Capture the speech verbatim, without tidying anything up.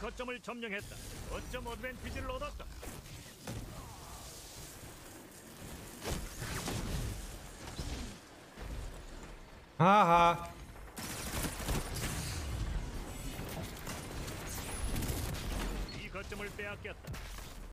거점을 점령했다. 거점 어드밴티지를 얻었다. 하하. 이 거점을 빼앗겼다.